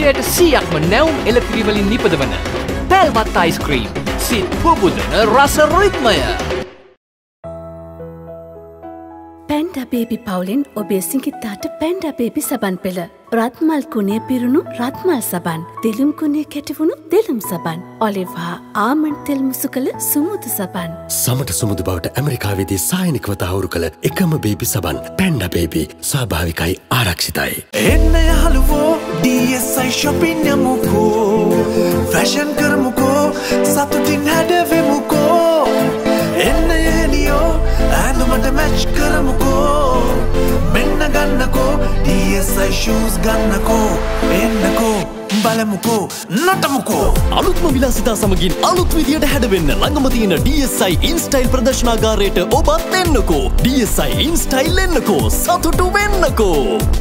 100%ක්ම නැවුම් එළපිරිවලින් නිපදවන පැල්වත් අයිස්ක්‍රීම් සිත් පුබුදන රස රිද්මය. පැන්ඩා බේබි පවුලෙන් ඔබේ සිඟිත්තාට පැන්ඩා බේබි සබන් පෙළ. රත්මල් කුණේ පිරුණු රත්මල් සබන්. දෙලුම් කුණේ කැටිවුණු දෙලුම් සබන්. ඔලිව් හා ආමන්ඩ් තෙල් මුසු කළ සුමුදු සබන්. සමට සුමුදු බවට ඇමරිකාවේදී සායනිකව තහවුරු කළ එකම බේබි සබන් පැන්ඩා බේබි ස්වාභාවිකයි ආරක්ෂිතයි. එන්න යහළුවෝ DSI shopping යමුකෝ. ෆැෂන් කරමුකෝ සතුටින් හැඩවෙමුකෝ. එන්න එළියෝ ඇඳුමට මැච් කරමුකෝ. මෙන්න ගන්නකෝ DSI shoes ගන්නකෝ. එන්නකෝ බලමුකෝ නටමුකෝ. අලුත්ම විලාසිතා සමගින් අලුත් විදියට හැඩවෙන්න ළඟම තියෙන DSI InStyle ප්‍රදර්ශනාගාරයට ඔබත් එන්නකෝ. DSI InStyle එන්නකෝ සතුටු වෙන්නකෝ.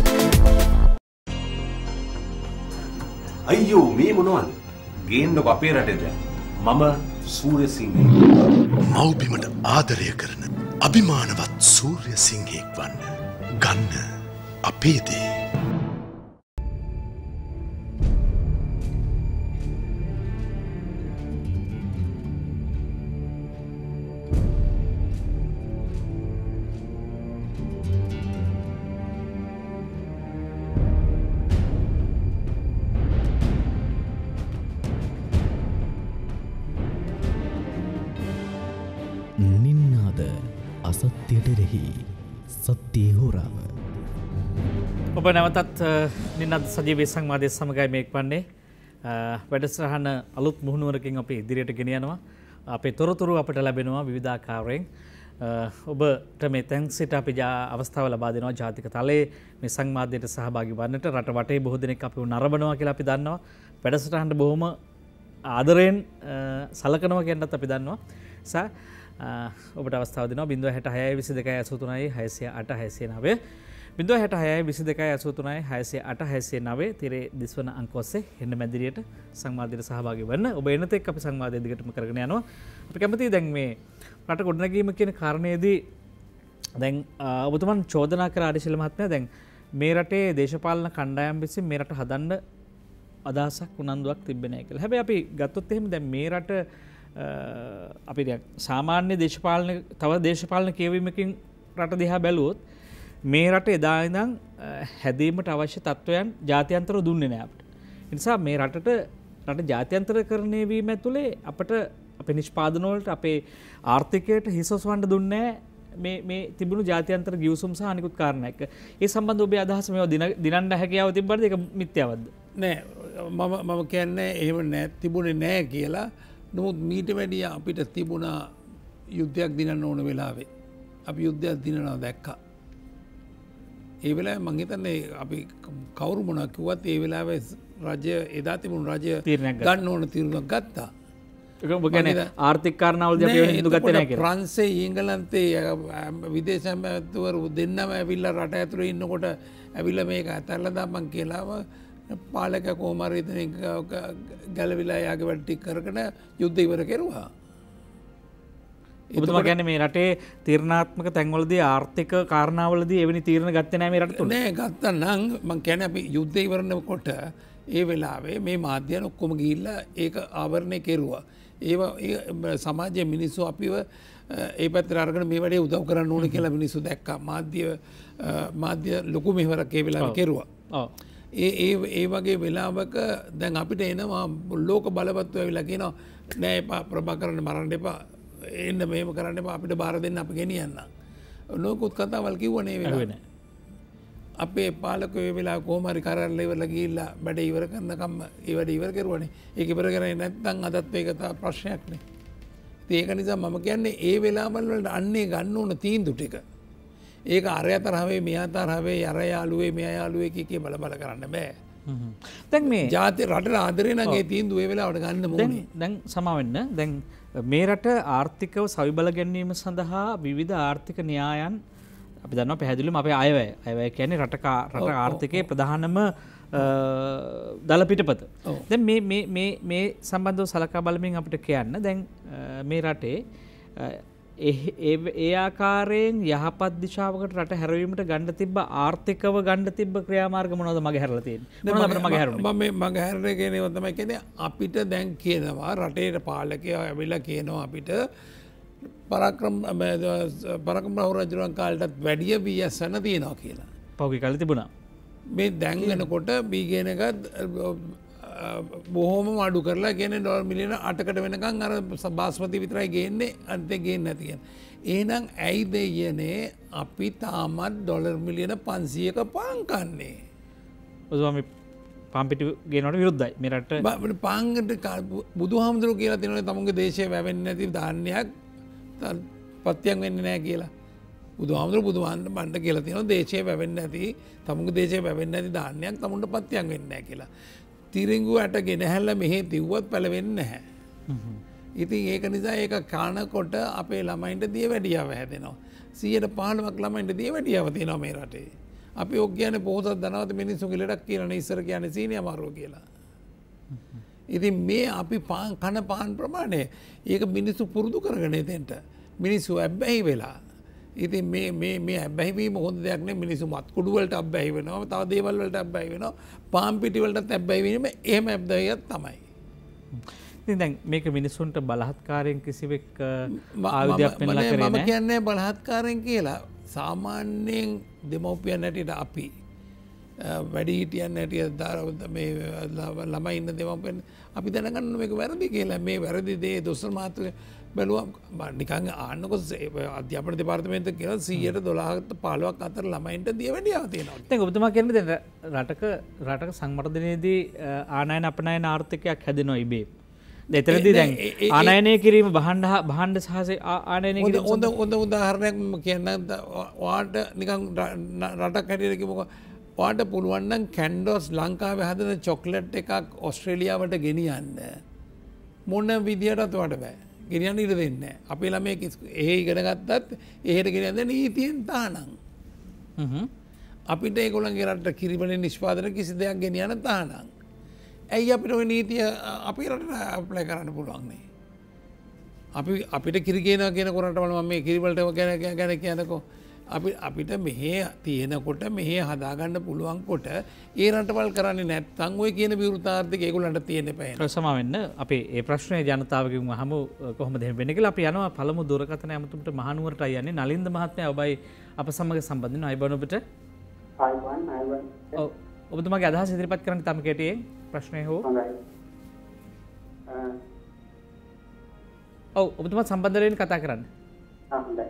අයියෝ මේ මොනවද? ගේන්නකො අපේ රටේද? මම සූර්යසිංහ. මව්බිමට ආදරය කරන අභිමානවත් සූර්යසිංහෙක් වන්න. ගන්න අපේ දේ. නින්නාද අසත්‍යයට එරෙහි සත්‍යයේ හොරාව. ඔබ නැවතත් නින්නාද සජීවී සංවාදයේ සමගයි මේක වන්නේ. වැඩසටහන අලුත් මුහුණුවරකින් අපි ඉදිරියට ගෙන යනවා. අපේ තොරතුරු අපට ලැබෙනවා විවිධාකාරයෙන්. ඔබට මේ තැන් සිට අපි අවස්ථාව ලබා දෙනවා ජාතික තලයේ මේ සංවාදයට සහභාගී වන්නට. රට වටේ බොහෝ දෙනෙක් අපිව නරඹනවා කියලා අපි දන්නවා. වැඩසටහනට බොහොම ආදරයෙන් සලකනවා කියන්නත් අපි දන්නවා. ඔබට අවස්ථාව දෙනවා 066 22 83 608 609 066 22 83 608 609 තිරේ දිස්වන අංක ඔස්සේ එන්න මැදිරියට සංවාදයට සහභාගී වෙන්න. ඔබ එනතෙක් අපි සංවාදය දිගටම කරගෙන යනවා. අපි කැමතියි දැන් මේ රට ගොඩනැගීම කියන කාරණේදී දැන් ඔබතුමන් චෝදනා කළ ආදිශීල මහත්මයා දැන් මේ රටේ දේශපාලන කණ්ඩායම් විසින් මේ රට හදන්න අදහසක් උනන්දුවක් තිබෙන්නේ නැහැ කියලා. හැබැයි අපි ගත්තොත් එහෙම දැන් මේ රට අපි සාමාන්‍ය තව දේශපාලන කියවීමකින් රට දිහා බැලුවොත් මේ රට එදා ඉඳන් හැදීමට අවශ්‍ය තත්ත්වයන් ජාත්‍යන්තර දුන්නේ නැහැ අපිට. ඒ නිසා මේ රට ජාත්‍යන්තරකරණය වීම ඇතුලේ අපට අපේ නිෂ්පාදන වලට අපේ ආර්ථිකයට හිස ඔසවන්න දුන්නේ මේ තිබුණු ජාත්‍යන්තර ගිවිසුම් සහ අනිකුත් කාරණා එක්ක. ඒ සම්බන්ධව ඔබේ අදහස මේවා දිනන්න හැකියාව තිබ්බද ඒක මිත්‍යාවද්ද? නෑ මම කියන්නේ එහෙම නෑ තිබුණේ නෑ කියලා. නමුත් මීට වැඩිය අපිට තිබුණා යුද්ධයක් දිනන්න ඕන වෙලාවේ. අපි යුද්ධයක් දිනනවා දැක්කා. ඒ වෙලාවේ මං හිතන්නේ අපි කවුරු මොනවා කිව්වත් ඒ වෙලාවේ රජය එදා තිබුණු රජය ගන්න ඕන තීරණයක් ගත්තා. ඒක ඔබ කියන්නේ ආර්ථික කාරණාවලදී අපි හින්දු ගත්තේ නැහැ කියලා. ප්‍රංශේ ඊංගලන්තේ විදේශ ඇමතිවරු දෙන්නම ඇවිල්ලා රට ඇතුලේ ඉන්නකොට ඇවිල්ලා මේක අතල්ලා දාපන් කියලාම පාලක කොහොමරි ඉතින් ගැලවිලා යාගේ වැඩ ටික කරගෙන යුද්ධ ඉවර කෙරුවා. ඔබතුමා කියන්නේ මේ රටේ තීරණාත්මක තැන්වලදී ආර්ථික කාරණාවලදී එවැනි තීරණ ගත්තේ නැහැ මේ රට තුල. නෑ ගත්තා නම් මං කියන්නේ අපි යුද්ධ ඉවරනකොට ඒ වෙලාවේ මේ මාධ්‍යන ඔක්කොම ගිහිල්ලා ඒක ආවරණය කෙරුවා. ඒ සමාජයේ මිනිස්සු අපිව ඒ පැත්තට අරගෙන මේ වැඩේ උදව් කරන්න ඕනේ කියලා මිනිස්සු දැක්කා. මාධ්‍ය ලොකු මෙහෙවරක් ඒ වෙලාවේ කෙරුවා. ඔව්. ඒ වගේ වෙලාවක දැන් අපිට එනවා ලෝක බලපත්ව ඇවිල්ලා කියනවා නෑ එපා ප්‍රභාකරන් මරන්න එපා එන්න මෙහෙම කරන්න එපා අපිට බාර දෙන්න අපි ගෙනියන්න. ලෝකුත් කතාවල් කිව්වනේ ඒ වෙලාවේ. අපේ පාලකයෝ ඒ වෙලාව කොහොම හරි කරලා ඉවරලා ගිහිල්ලා වැඩ ඉවර කරනකම් ඒ වැඩ ඉවර කරුවානේ. ඒක ඉවර කරන්නේ නැත්නම් අදත් මේක තා ප්‍රශ්නයක් නේ. ඒක නිසා මම කියන්නේ ඒ වෙලාවල් වල අන්නේ ගන්න ඕන තීන්දුව ටික. ඒක අරය තරහවේ මෙයා තරහවේ අර යාළුවේ මෙයා යාළුවේ කීකේ බල කරන්න බෑ. දැන් මේ ජාති රටට ආදරේ නම් ඒ තීන්දුව ඒ වෙලාවට ගන්න ඕනේ. දැන් සමාවෙන්න දැන් මේ රට ආර්ථිකව සවිබල ගැනීම සඳහා විවිධ ආර්ථික න්‍යායන් අපි දන්නවා පැහැදිලිවම අපේ අයවැය කියන්නේ රට ආර්ථිකයේ ප්‍රධානම දල පිටපත. දැන් මේ සම්බන්ධව සලකා බලමින් අපිට කියන්න දැන් මේ රටේ ඒ ආකාරයෙන් යහපත් දිශාවකට රට හැරවීමට ගන්න තිබ්බ ආර්ථිකව ගන්න තිබ්බ ක්‍රියාමාර්ග මොනවද මගේ හැරලා තියෙන්නේ? මොනවද අපිට මගේ හැරුනේ? මම මගේ හැරෙන්නේ කියන්නේ තමයි කියන්නේ අපිට දැන් කියනවා රටේ පාලකයා ඇවිල්ලා කියනවා අපිට පරාක්‍රම රාහු රජුන් කාලටත් වැඩිය BSN තියෙනවා කියලා. පහුගිය කාලේ තිබුණා. මේ දැන් වෙනකොට බීගේන එකත් බොහෝම අඩු කරලා කියන්නේ ඩොලර් මිලියන 8කට වෙනකන් අර බාස්මති විතරයි ගේන්නේ අන්තිම ගේන්නේ නැති කියන. එහෙනම් ඇයි දෙයනේ අපි තාමත් ඩොලර් මිලියන 500ක පාන් කන්නේ? ඔසවාමි පාන් පිටි ගේනවට විරුද්ධයි මේ රට. පාන්කට බුදුහාමුදුරුවෝ කියලා තියෙනවා තමුන්ගේ දේශය වැවෙන්නේ නැති ධාන්‍යයක් පත්‍යයක් වෙන්නේ නැහැ කියලා. බුදුහාමුදුරුවෝ බණ්ඩ කියලා තියෙනවා දේශය වැවෙන්නේ නැති තමුන්ගේ දේශය වැවෙන්නේ නැති ධාන්‍යයක් තමුන්ට පත්‍යයක් වෙන්නේ නැහැ කියලා. තිරිංගු ඇට ගෙනහැල්ලා මෙහෙ තිව්වත් පැලවෙන්නේ නැහැ. ඉතින් ඒක නිසා ඒක කනකොට අපේ ළමයින්ට දියවැඩියාව හැදෙනවා. 115ක් ළමයින්ට දියවැඩියාව තියෙනවා මේ රටේ. අපි ඔක් කියන්නේ පොහොසත් ධනවත් මිනිස්සුන්ගේ ලෙඩක් කියලානේ ඉස්සර කියන්නේ සීනි අමාරුව කියලා. ඉතින් මේ අපි කන පාන් ප්‍රමාණය ඒක මිනිස්සු පුරුදු කරගෙන එතෙන්ට මිනිස්සු ඇබ්බැහි වෙලා. ඉතින් මේ ඇබ්බැහි වීම හොඳ දෙයක් නෙවෙයි. මිනිස්සු මත් කුඩු වලට ඇබ්බැහි වෙනවා. තව දේවල් වලට ඇබ්බැහි වෙනවා. පාන් පිටි වලටත් ඇබ්බැහි වීම එහෙම ඇබ්බැහියක් තමයි. ඉතින් දැන් මේක මිනිස්සුන්ට බලහත්කාරයෙන් කිසිවෙක් ආයුධයක් පෙන්ලා කරේ නැහැ. මම කියන්නේ බලහත්කාරයෙන් කියලා. සාමාන්‍යයෙන් දෙමව්පියන් හැටියට අපි වැඩි හිටියන් හැටියට මේ ළමයි ඉන්න දෙමව්පියන් අපි දැනගන්න මේක වැරදි කියලා. මේ වැරදි දේ දොස්තර මහත්තයා බැලුවා නිකන් ආන්නකොත් අධ්‍යාපන දෙපාර්තමේන්තුව කියලා 100ට 12ක් අතර ළමයින්ට දියවැඩියාව තියෙනවා. දැන් ඔබතුමා කියන්නේ දැන් රටක සංවර්ධනයේදී ආනයන අපනයන ආර්ථිකයක් හැදෙනවා ඉබේ. එතනදී දැන් ආනයනය කිරීම භාණ්ඩ සහසේ ආනයනය කිරීම හොඳ උදාහරණයක් මම කියන්න. ඔයාට නිකන් රටක් හැටියට කිව්වොත් ඔයාට පුළුවන් නම් කැන්ඩෝස් ලංකාවේ හදන චොක්ලට් එකක් ඕස්ට්‍රේලියාවට ගෙනියන්න මොන විදියටත් ඔයාට බෑ. ගෙනියන්න ඉඩ දෙන්නේ නැහැ. අපේ ළමයෙක් එහෙ ඉගෙන ගත්තත් එහෙට ගෙනියන්න නීතියෙන් තානම්. අපිට ඒගොල්ලන්ගේ රටට කිරිබලෙන් නිෂ්පාදන කිසි දෙයක් ගෙනියන්න තානම්. ඇයි අපිට ඔය නීතිය අපේ රටට ඇප්ලයි කරන්න පුළුවන් නේ? අපිට කිරි ගේනවා කියන කොරටවල මම මේ කිරිබලට ගැන කියනකො අපිට මෙහෙ තියෙනකොට මෙහෙ හදාගන්න පුළුවන් කොට ඒ රටවල් කරන්නේ නැත්නම් ඔය කියන විවෘතාර්ථික ඒගොල්ලන්ට තියෙන්න බෑ. ප්‍රසම වෙන්න අපි ඒ ප්‍රශ්නේ ජනතාවගෙන් අහමු කොහොමද එහෙම වෙන්නේ කියලා. අපි යනවා පළමු දුරකථන ඇමතුමට මහනුවරටයි යන්නේ. නලින්ද මහත්මයා ඔබයි අප සමග සම්බන්ධ වෙනවා. අයබන් ඔබට. අයබන්. ඔව් ඔබතුමාගේ අදහස ඉදිරිපත් කරන්න තම කෙටියෙන් ප්‍රශ්නේ හෝ. හොඳයි. ඔව් ඔබතුමා සම්බන්ධ වෙන්න කතා කරන්න. හොඳයි.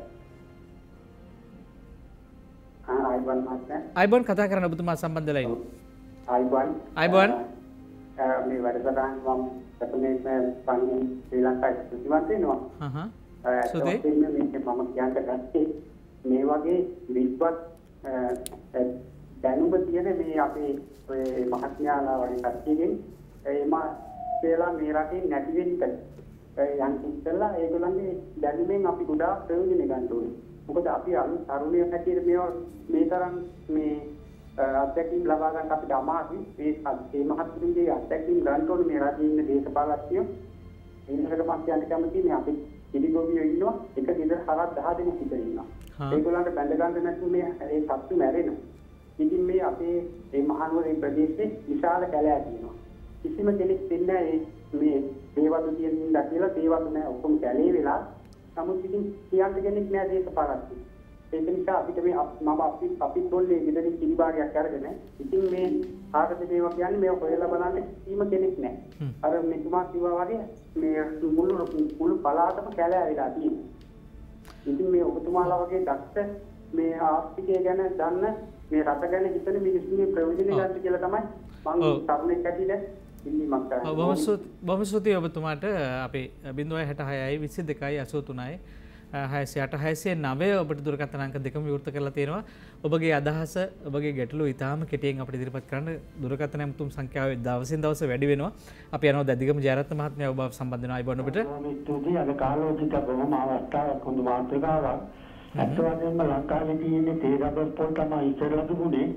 අයිබන් කතා කරන්න ඔබතුමා සම්බන්ධ වෙලා ඉන්න. අයිබන් මේ වැඩසටහන මම සතුනේ පංගින් ශ්‍රී ලංකාවේ ප්‍රතිමත් වෙනවා. සුදේ මම කියන්න ගත්තේ මේ වගේ විද්වත් දැනුම තියෙන මේ අපේ ඔය මහත්මයාලා වගේ කට්ටියකින් එම කියලා මේ රටේ නැති වෙන්න යන් ඉස්සෙල්ලා ඒගොල්ලන්ගේ දැනුමෙන් අපි ගොඩාක් ප්‍රයෝජන ගන්න ඕනේ. මොකද අපි තරුණයෝ හැටියට මේ තරම් මේ අත්දැකීම් ලබා ගන්න අපිට අමාරුයි. මේ මහත්තුන්ගේ අත්දැකීම් ගන්න ඕනේ මේ රටේ ඉන්න දේශපාලකයෝ. ඒකට මම කියන්න කැමතියි මේ අපි පිළිගොවියෝ ඉන්නවා එක ගෙදර හරක් 10 දෙනෙක් විතර ඉන්නවා. ඒගොල්ලන්ට බැඳ ගන්න නැතුව මේ ඒ සත්තු මැරෙනවා. ඉතින් මේ අපේ මේ මහනුවර ප්‍රදේශයේ විශාල කැලෑවක් තියෙනවා. කිසිම කෙනෙක් දෙන්නේ මේ දේවදු තියෙන ඉඳලා කියලා දේවදු නෑ ඔක්කොම කැලේ වෙලා. නමුත් ඉතින් කියන්න කෙනෙක් නෑ දේශපාලකයෝ. ඒක නිසා අපිට මේ අපි තොල්ලේ ගෙදරින් කිරිබාගයක් අරගෙන ඉතින් මේ ආගත දේවා කියන්නේ මේ හොයලා බලන්න කිසිම කෙනෙක් නෑ. අර මෙතුමා කිව්වා වගේ මේ මුළු පළාතම කැලෑ වෙලා තියෙනවා. ඉතින් මේ ඔබතුමාලා වගේ දක්ෂ මේ ආර්ථිකය ගැන දන්න මේ රට ගැන හිතන මිනිස්සුන්ගේ ප්‍රයෝජන ගන්න කියලා තමයි මම තරුණෙක් ඇටියට ඉල්ලීමක් කරන්නේ. බොහොම ස්තුතියි ඔබතුමාට. අපේ 066යි 22යි 83යි 686 ඔබට දුරකථන අංක දෙකම විවෘත කරලා තියෙනවා. ඔබගේ අදහස ඔබගේ ගැටලු ඉතාම කෙටියෙන් අපිට ඉදිරිපත් කරන්න දුරකථන ඇමතුම් සංඛ්‍යාව දවසින් දවස වැඩි වෙනවා. අපි යනවා දැදිගම ජයරත්න මහත්මයා ඔබ සම්බන්ධ වෙනවා. අයබන් ඔබට. ස්තුතියි. අද කාලෝචිත බොහොම අවස්ථාවක් හොඳ මාතෘකාවක්. ඇත්ත වශයෙන්ම ලංකාවේ තියෙන තේ රබර් පොල් තමයි ඉස්සරලා තිබුණේ.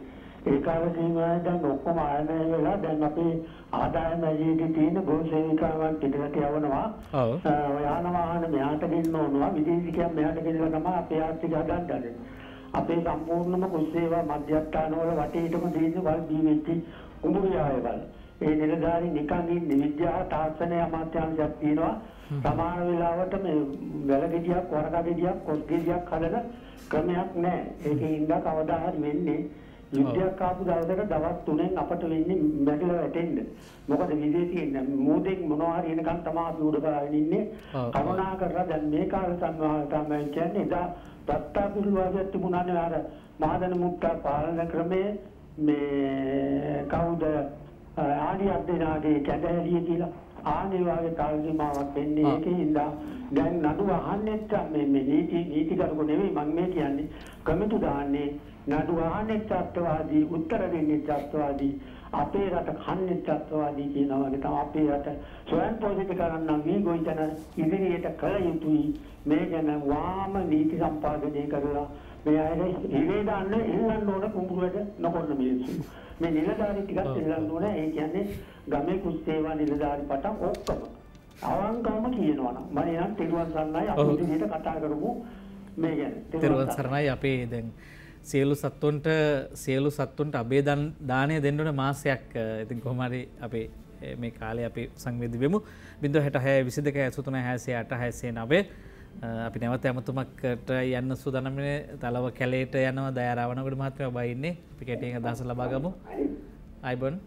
ඒ කාලේ සීමාවෙන් දැන් ඔක්කොම ආයනය වෙලා දැන් අපේ ආදායම ඇදීදී තියෙන ගෝ සේවිකාවන් පිටරට යවනවා. යාන වාහන මෙහාට ගෙන්න ඕනවා. විදේශිකයන් මෙහාට ගෙනලා තමයි අපේ ආර්ථිකය හදන්නේ. අපේ සම්පූර්ණම කුස්සේවා මධ්‍යස්ථානවල වටේටම තියෙන වල් දීවිච්ච උඹුරියාවල්. ඒ නිලධාරී නිකන් ඉන්නේ විද්‍යාව තාක්ෂණය අමාත්‍යාංශයක් තියෙනවා. සමාන වෙලාවට මේ වැලගෙඩියක් වරකගෙඩියක් කොස්ගෙඩියක් හදන ක්‍රමයක් නැහැ. ඒකේ ඉඳලා කවදා හරි වෙන්නේ යුද්ධයක් ආපු දවසක දවස් 3න් අපට වෙන්නේ මැරිලා වැටෙන්න. මොකද විදේශීන් මෝදෙක් මොනවා හරි එනකන් තමයි අපි උඩ බලාගෙන ඉන්නේ. කරුණා කරලා දැන් මේ කාල සංවාහය කියන්නේ එදා ප්‍රත්‍යාපිරුවාදයක් තිබුණානේ අර මහදන මුක්තා පාලන ක්‍රමයේ මේ කවුද ආඩියක් දෙනාගේ කැදහැලිය කියලා ආනේ වාගේ කාල සීමාවක් වෙන්නේ ඒකෙන්ද දැන් නඩු අහන්නෙත් මේ නීතිගරුක නෙවෙයි මම මේ කියන්නේ කමිටු දාන්නේ නඩු අහන්නේ ත්‍ස්තවාදී උත්තර දෙන්නේ ත්‍ස්තවාදී අපේ රට කන්නේ ත්‍ස්තවාදී කියනවා වගේ තමයි අපේ රට ස්වයං පෝෂිත කරන්න මේ ගොවිතැන ඉදිරියට කළ යුතුයි මේ ගැන වාම නීති සම්පාදනය කරලා මේ අය ඉවේ දාන්න ඉල්ලන්න ඕන කුඹුරට නොකොන්න මිනිස්සු මේ නිලධාරි ටිකක් ඉල්ලන්න ඕන ඒ කියන්නේ ගමේ කුස්සේවා නිලධාරි පටන් ඔක්කොම අවංකවම කියනවා නම් මම නම් තිරුවන් සරණයි අපි විදිහට කතා කරමු මේ ගැන තිරුවන් සරණයි අපේ දැන් සියලු සත්තුන්ට අබේ දානය දෙන්න ඕන මාසයක් ඉතින් කොහොම හරි අපේ මේ කාලේ අපි සංවේදී වෙමු 066 22 83 68 69 අපි නැවත ඇමතුමකට යන්න සූදානම් වෙන්නේ තලව කැලේට යනවා දයාරාවනගොඩ මහත්මයා ඔබ ඉන්නේ අපි කැටියෙන් අදහස ලබා ගමු අයිබන්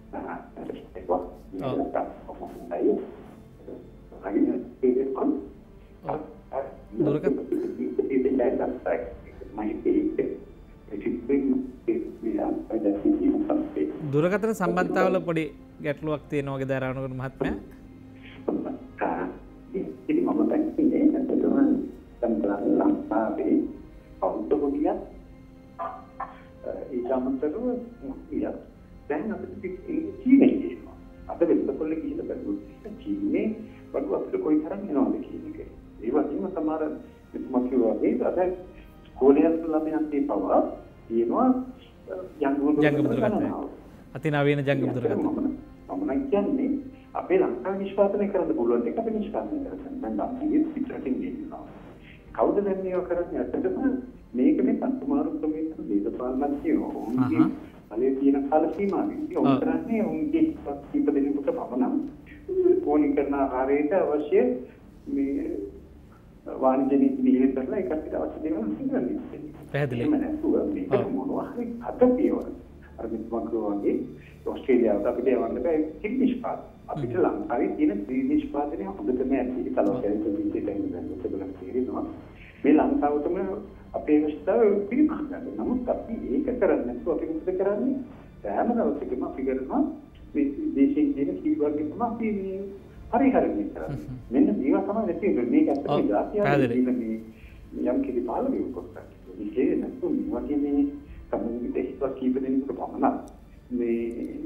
දුරකථන සම්බන්ධතාවල පොඩි ගැටලුවක් තියෙනවා වගේ දයාරාවනගොඩ මහත්මයා ලංකාවේ පෞද්ගලිකය ඒ සම්තරව ඉතින් දැන් අපිට චීනේ කියනවා අද වෙනකොල්ල කියලා බලුවොත් චීනේ වඩු අපිට කොයි තරම් වෙනවද කියන එක ඒ වගේම සමහර මම කියවා වගේ අද ස්කෝලේ ළමයන් තේපවා කියනවා ජංගම දුරකථනය අතිනවීන ජංගම දුරකථනය මම කියන්නේ අපේ ලංකාවේ නිෂ්පාදනය කරන්න පුළුවන් එක අපි නිෂ්පාදනය කරගන්න දැන් අපි පිටරටින් ගෙනියනවා කවුද දැන් මේක කරන්නේ අතටම මේකනේ සම්මාරු ක්‍රමයක දේශපාලනඥයෝ උන්ගේ අලේ තියෙන කාල සීමාවෙදී උන් කරන්නේ උන්ගේ කීප දෙනෙකුට පමණ ඕනි කරන ආකාරයට අවශ්‍ය මේ වාණිජ නීති විහිළු කරලා ඒකට අවශ්‍ය දේවල් සිදුවන්නේ පැහැදිලිවම නැතුව මේක මොනවා හරි අතපියවල අර මිත්මකෝගේ ඔස්ට්‍රේලියාවට අපිට යවන්න බෑ ඒක නිෂ්පාදනය අපිට ලංකාවේ තියෙන නිෂ්පාදනය හොඳටම ඇති කලෝකැලේ විදිහට ඉඳන් තේරෙනවා මේ ලංකාවටම අපේ අවස්ථාව පිළිගන්න. නමුත් අපි ඒක කරන්නේ නැතුව අපි මොකද කරන්නේ? සෑම දවසකම අපි කරනවා මේ දේශයෙන් තියෙන කීවර්ගෙම අපි මේ පරිහරණය කරන්නේ. මෙන්න මේවා තමයි නැති වෙන්නේ. මේක ඇත්තටම ජාතිය මේ යම් කිසි පාලනයක් කරනවා. මේකේ නැත්නම් මේවා කියන්නේ සම්මුතික හිතවත් කීප දෙනෙකුට පමණක් මේ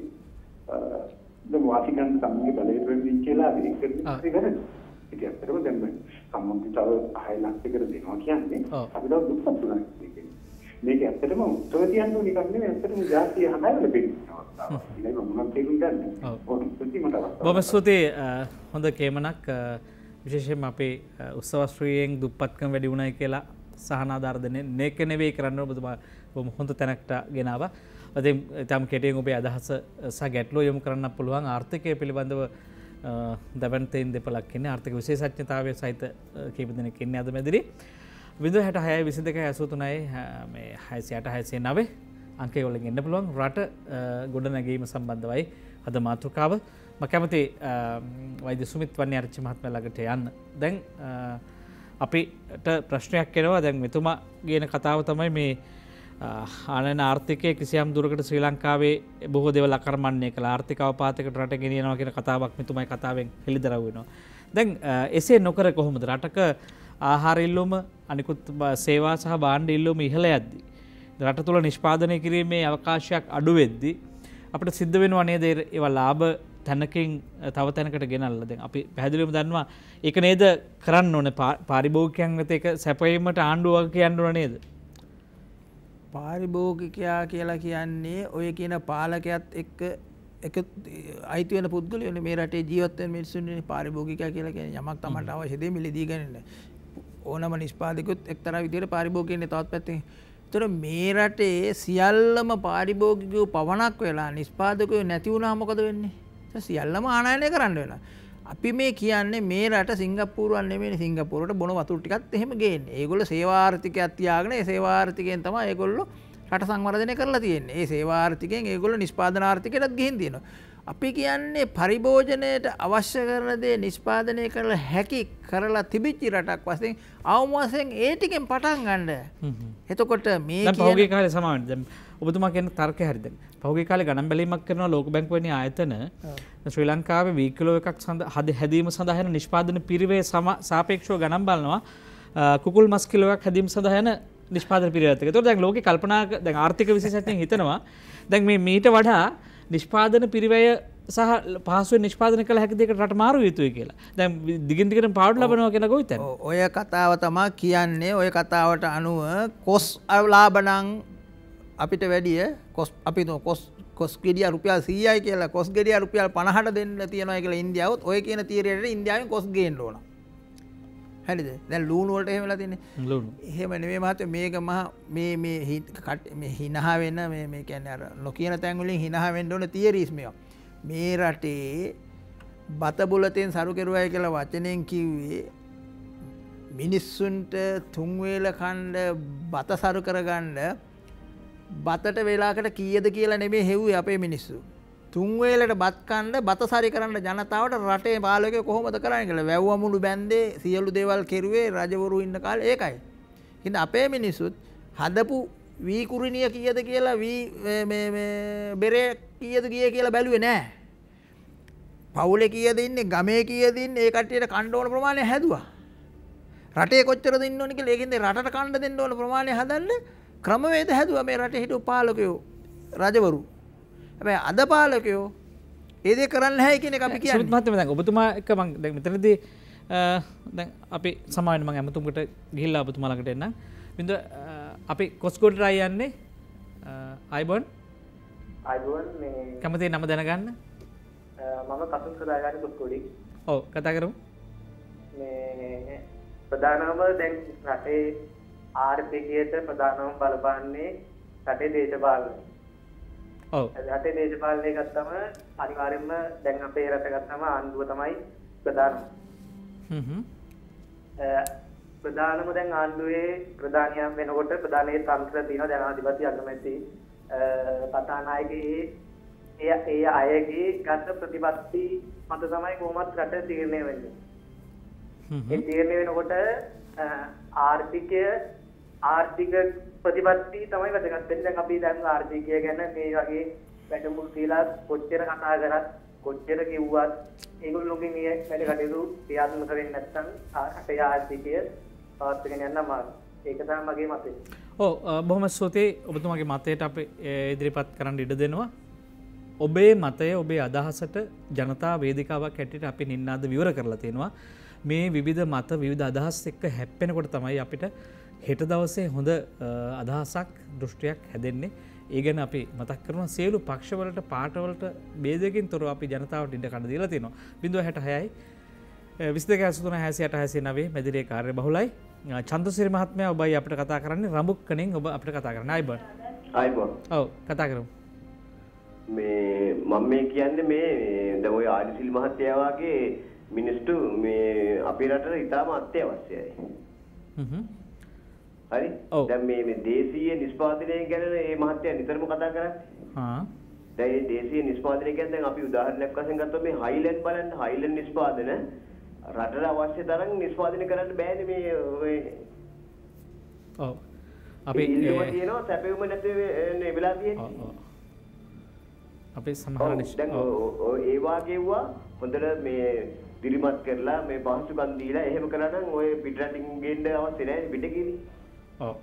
වාසිකන් සම්මුතික බලයට වෙන්නේ කියලා මේක කරන්නේ. ඒක ඇත්තටම දැන් සම්මුතිතාව 6 ලක්ෂයකට දෙනවා කියන්නේ අපිට දුක්පත් වෙනවා කියන්නේ. මේක ඇත්තටම උත්තර තියන්න ඕන එකක් නෙමෙයි ඇත්තටම ජාතිය හැමවෙලෙම වෙන්නේ. ඒක මොනවද තේරුම් ගන්න. බොහොම ස්තුතියි හොඳ කේමනක් විශේෂයෙන්ම අපේ උත්සවශ්‍රීයෙන් දුප්පත්කම් වැඩි වුණයි කියලා සහනාධාර දෙන්නේ නේක නෙවෙයි කරන්න ඔබතුමා බොහොම හොඳ තැනකට ගෙනාවා. ඉතින් ඊටම කෙටියෙන් ඔබේ අදහස සහ ගැටලුව යොමු කරන්න පුළුවන් ආර්ථිකය පිළිබඳව දවන්තයින් දෙපලක් ඉන්නේ ආර්ථික විශේෂඥතාවය සහිත කීප දෙනෙක් ඉන්නේ අද මෙදිරි 066 22 83 මේ 686 අංකය වලින් එන්න පුළුවන් රට ගොඩනැගීම සම්බන්ධවයි අද මාතෘකාව මම කැමති වෛද්‍ය සුමිත් වන්නිආරච්චි මහත්මයා ළඟට යන්න දැන් අපිට ප්‍රශ්නයක් එනවා දැන් මෙතුමා කියන කතාව තමයි මේ ආනයන ආර්ථිකයේ කිසියම් දුරකට ශ්‍රී ලංකාවේ බොහෝ දේවල් අකර්මණ්‍ය කළා ආර්ථික අවපාතයකට රට ගෙනියනවා කියන කතාවක් මෙතුමයි කතාවෙන් හෙළිදරව් වෙනවා. දැන් එසේ නොකර කොහොමද රටක ආහාර ඉල්ලුම අනිකුත් සේවා සහ භාණ්ඩ ඉල්ලුම ඉහළ යද්දී රට තුළ නිෂ්පාදනය කිරීමේ අවකාශයක් අඩු වෙද්දී අපිට සිද්ධ වෙනවා නේද ඒවා ලාභ තැනකින් තව තැනකට ගෙනල්ලා දැන් අපි පැහැදිලිවම දන්නවා ඒක නේද කරන්න ඕනේ පාරිභෝගිකයන් වෙත ඒක සැපයීමට ආණ්ඩුවක් කියන්න ඕන නේද? පාරිභෝගිකයා කියලා කියන්නේ ඔය කියන පාලකයාත් එක්ක එක අයිති වෙන පුද්ගලයෝනේ මේ රටේ ජීවත් වෙන මිනිස්සුන්නේ පාරිභෝගිකයා කියලා කියන්නේ යමක් තමන්ට අවශ්‍ය දේ මිලදී ගන්න. ඕනම නිෂ්පාදකයොත් එක්තරා විදිහට පාරිභෝගිකයන්නේ තවත් පැත්තකින්. ඒතර මේ රටේ සියල්ලම පාරිභෝගිකයෝ පවණක් වෙලා නිෂ්පාදකයෝ නැති වුණා මොකද වෙන්නේ? සියල්ලම ආනයනය කරන්න වෙනවා. අපි මේ කියන්නේ මේ රට සිංගප්පූරුවක් නෙමෙයි සිංගප්පූරුවට බොන වතුර ටිකත් එහෙම ගේන්නේ. ඒගොල්ලෝ සේවාර්ථිකයක් තියාගෙන ඒ සේවාර්ථිකයෙන් තමයි ඒගොල්ලෝ රට සංවර්ධනය කරලා තියෙන්නේ. ඒ සේවාර්ථිකයෙන් ඒගොල්ලෝ නිෂ්පාදනාර්ථිකයටත් ගිහින් තියෙනවා. අපි කියන්නේ පරිභෝජනයට අවශ්‍ය කරන දේ නිෂ්පාදනය කරලා හැකි කරලා තිබිච්ච රටක් වශයෙන් අවම වශයෙන් ඒ ටිකෙන් පටන් ගන්න. එතකොට මේ දැන් පහුගිය කාලේ සමාවෙන්න දැන් ඔබතුමා කියන තර්කය හරිද? පහුගිය කාලේ ගණන් බැලීමක් කරනවා ලෝක බැංකුව වැනි ආයතන ශ්‍රී ලංකාවේ වී කිලෝ එකක් හැදීම සඳහා යන නිෂ්පාදන පිරිවේ සාපේක්ෂව ගණන් බලනවා කුකුල් මස් කිලෝ එකක් හැදීම සඳහා යන නිෂ්පාදන පිරිවෙත් එක. ඒතකොට දැන් ලෝකේ කල්පනා දැන් ආර්ථික විශේෂඥයන් හිතනවා දැන් මේ මීට වඩා නිෂ්පාදන පිරිවැය සහ පහසුවෙන් නිෂ්පාදනය කළ හැකි දෙයකට රට මාරු යුතුයි කියලා. දැන් දිගින් දිගටම පාඩු ලබනවා කියලා ගොවිතැන. ඔය කතාව තමයි කියන්නේ. ඔය කතාවට අනුව කොස් ලාභ නම් අපිට වැඩිය අපි කොස් ගෙඩිය රුපියල් 100යි කියලා කොස් ගෙඩිය රුපියල් 50ට දෙන්න තියනවා කියලා ඉන්දියාවොත් ඔය කියන තීරයට ඉන්දියාවෙන් කොස් ගේන්න ඕන. හරිද? දැන් ලූණු වලට එහෙම වෙලා තින්නේ. ලූණු. එහෙම නෙමෙයි මහත්තයෝ මේක මේ හිනහ වෙන මේ කියන්නේ අර නොකියන තැන් වලින් හිනහ වෙන්න ඕන තියරිස් මේවා. මේ රටේ බත බුලතෙන් සරු කෙරුවයි කියලා වචනෙන් කිව්වේ මිනිස්සුන්ට තුන් වේල කන්න බත සරු කරගන්න බතට වෙලාකට කීයද කියලා නෙමෙයි හෙව්වේ අපේ මිනිස්සු. තුන් වේලට බත් කන්න බත සරි කරන්න ජනතාවට රටේ පාලකයෝ කොහොමද කරන්නේ කියලා වැව්වමුළු බැන්දේ සියලු දේවල් කෙරුවේ රජවරු ඉන්න කාලේ ඒකයි. ඉතින් අපේ මිනිස්සුත් හදපු වී කුරිනිය කීයද කියලා වී මේ බෙරේ කීයද ගියේ කියලා බැලුවේ නෑ. පවුලේ කීයද ඉන්නේ ගමේ කීයද ඉන්නේ ඒ කට්ටියට කන්න ඕන ප්‍රමාණය හැදුවා. රටේ කොච්චරද ඉන්න ඕන කියලා ඒකින්ද රටට කන්න දෙන්න ඕන ප්‍රමාණය හදන්න ක්‍රමවේද හැදුවා මේ රටේ හිටපු පාලකයෝ රජවරු. හැබැයි අද පාලකයෝ ඒ දේ කරන්නේ නැහැ කියන එක අපි කියන්නේ. සුමිත් මහත්මයා දැන් ඔබතුමා එක්ක මම දැන් මෙතනදී දැන් අපි සමාවෙන්න මම ඇමතුම්කට ගිහිල්ලා ඔබතුමා ළඟට එන්න. බින්දුව අපි කොස්කොඩට ආයි යන්නේ අයිබෝන් මේ කැමති නම දැනගන්න. මම කසුන් සදාගන්න කොස්කොඩි. ඔව් කතා කරමු. මේ ප්‍රධානම දැන් රටේ ආර්ථිකයට ප්‍රධානම බලපාන්නේ රටේ දේශපාලනය. ඔව්. රටේ දේශපාලනය ගත්තම අනිවාර්යයෙන්ම දැන් අපේ රට ගත්තම ආණ්ඩුව තමයි ප්‍රධානම. ප්‍රධානම දැන් ආණ්ඩුවේ ප්‍රධානියන් වෙනකොට ප්‍රධානයේ තන්ත්‍ර තියෙනවා ජනාධිපති අගමැති කතානායකගේ ඒ අයගේ ගත ප්‍රතිපත්ති මත තමයි කොහොමත් රට තීරණය වෙන්නේ. ඒ තීරණය වෙනකොට ආර්ථික ප්‍රතිපත්ති තමයි වැදගත් වෙන්නේ. දැන් අපි දැන් ආර්ථිකය ගැන මේ වගේ වැඩමුළු තියලා කොච්චර කතා කරත් කොච්චර කිව්වත් ඒගොල්ලෝගේ මේ වැඩ කටයුතු ක්‍රියාත්මක වෙන්නේ නැත්නම් රටේ ආර්ථිකය පවත්වාගෙන යන්න අමාරුයි. ඒක තමයි මගේ මතය. ඔව් බොහොම ස්තුතියි ඔබතුමාගේ මතයට අපි ඉදිරිපත් කරන්න ඉඩ දෙනවා. ඔබේ මතය ඔබේ අදහසට ජනතා වේදිකාවක් හැටියට අපි නින්නාද විවර කරලා තියෙනවා. මේ විවිධ මත විවිධ අදහස් එක්ක හැප්පෙනකොට තමයි අපිට හෙට දවසේ හොඳ අදහසක් දෘෂ්ටියක් හැදෙන්නේ. ඒ ගැන අපි මතක් කරනවා සියලු පක්ෂවලට පාටවලට ભેදයකින් තොරව අපි ජනතාවට ඉඩ කඩ දීලා තියෙනවා. 0.66යි 22.83.69 මැදිරියේ කාර්ය බහුලයි. චන්ද්‍රසිරි මහත්මයා ඔබයි අපිට කතා කරන්නේ රඹුක්කණෙන් ඔබ අපිට කතා කරන්නේ අයිබෝන්. අයිබෝන්. ඔව් කතා කරමු. මේ මම මේ කියන්නේ මේ දැන් ඔය ආදිසිල් මහත්තයා වගේ මිනිස්සු මේ අපේ රටට ඉතාම අත්‍යවශ්‍යයි. හරි? දැන් මේ දේශීය නිෂ්පාදනය ගැන මේ මහත්තයා නිතරම කතා කරන්නේ. දැන් මේ දේශීය නිෂ්පාදනය කියන්නේ දැන් අපි උදාහරණයක් වශයෙන් ගත්තොත් මේ හයිලන්ඩ් බලන්න හයිලන්ඩ් නිෂ්පාදන රටට අවශ්‍ය තරම් නිෂ්පාදනය කරන්න බෑනේ මේ ඔය. ඔව්. අපි කියනවා සැපෙවුම නැති නේ වෙලා තියෙන්නේ. අපේ සමහර දැන් ඒ වාගේවා හොඳට මේ දිරිමත් කරලා මේ පහසුකම් දීලා එහෙම කරා නම් ඔය පිටරටින් ගෙන්න අවශ්‍ය නැහැ පිටකෙදි. ඔව්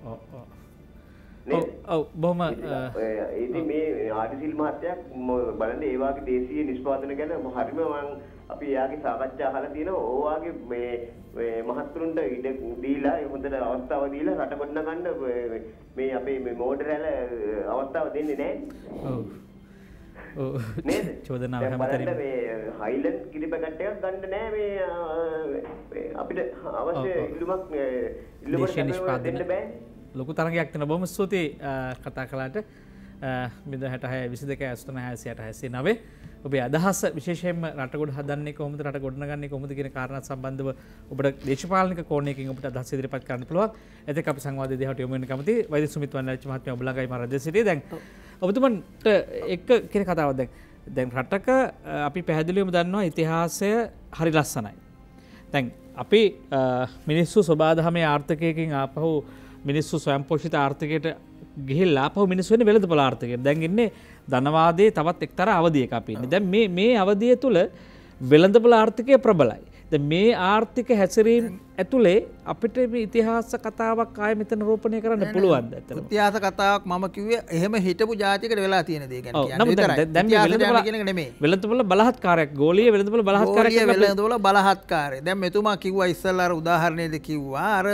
බොහොම ඉතින් මේ ආදිසිල් මහත්තයා බලන්න ඒ වාගේ දේශීය නිෂ්පාදන ගැන හරිම මම අපි එයාගේ සාකච්ඡා අහලා තියෙනවා. ඕවාගේ මේ මහත්තුරුන්ට ඉඩ දීලා හොඳට අවස්ථාව දීලා රට ගොඩන ගන්න මේ අපේ මේ මෝඩරැල අවස්ථාව දෙන්නේ නැහැ. ඔව්. නේද? චෝදනාව හැමතැනම මේ හයිලන්ඩ් කිරි පැකට් එකක් ගන්න නෑ මේ අපිට අවශ්‍ය ඉල්ලුමක් දෙන්න බෑ. ලොකු තරගයක් තියෙනවා. බොහොම ස්තුතියි කතා කළාට. 066 22 86 89 ඔබේ අදහස විශේෂයෙන්ම රටගොඩ හදන්නේ කොහොමද, රට ගොඩනගන්නේ කොහොමද කියන කාරණාත් සම්බන්ධව ඔබට දේශපාලනික කෝණයකින් ඔබට අදහස් ඉදිරිපත් කරන්න පුළුවන්. එතෙක් අපි සංවාදයේ දිහාට යොමු වෙන කැමති වෛද්‍ය සුමිත් වන්නාරච්චි මහත්මයා ඔබ ළඟයි මා රජ සිටියේ. දැන් ඔබතුමන්ට එක කියන කතාවක් දැන් රටක අපි පැහැදිලිවම දන්නවා ඉතිහාසය හරි ලස්සනයි. දැන් අපි මිනිස්සු සබාදහමේ ආර්ථිකයකින් ආපහු මිනිස්සු ස්වයංපෝෂිත ආර්ථිකයට ගිහිල්ලා ආපහු මිනිස්සු වෙන්නේ වෙළඳපොළ ආර්ථිකයට. දැන් ඉන්නේ ධනවාදයේ තවත් එක්තරා අවධියක අපි ඉන්නේ. දැන් මේ අවධිය තුල වෙළඳපොළ ආර්ථිකය ප්‍රබලයි. දැන් මේ ආර්ථික හැසිරීම ඇතුලේ අපිට මේ ඉතිහාස කතාවක් ආයෙ මෙතන රෝපණය කරන්න පුළුවන්ද? ඇත්තටම ඉතිහාස කතාවක් මම කිව්වේ එහෙම හිටපු ජාතියකට වෙලා තියෙන දේ ගැන කියන්නේ විතරයි. දැන් මේ වෙළඳපොළ බලහත්කාරයක්, ගෝලීය වෙළඳපොළ බලහත්කාරයක් කියන වෙළඳපොළ බලහත්කාරය. දැන් මෙතුමා කිව්වා ඉස්සල්ලා අර උදාහරණයේද කිව්වා අර